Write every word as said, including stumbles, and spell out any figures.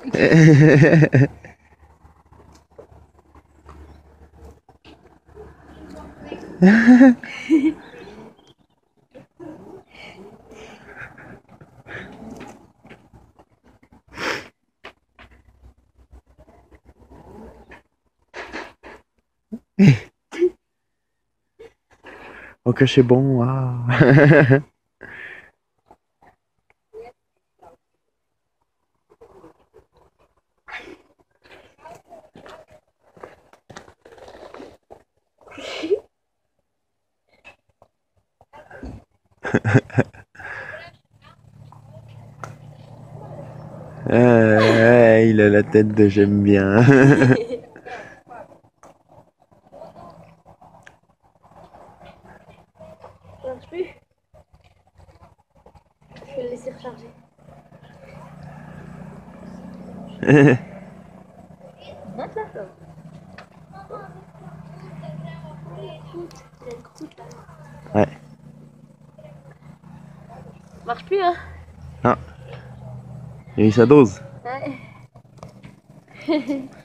Ok, c'est bon. Ah. Euh, il a la tête de j'aime bien. Ça marche plus. Je vais le laisser recharger. Note là, toi. Croûte. Il a une croûte là. Ouais. Ça marche plus, hein. Ah. Il a eu sa dose. Ouais.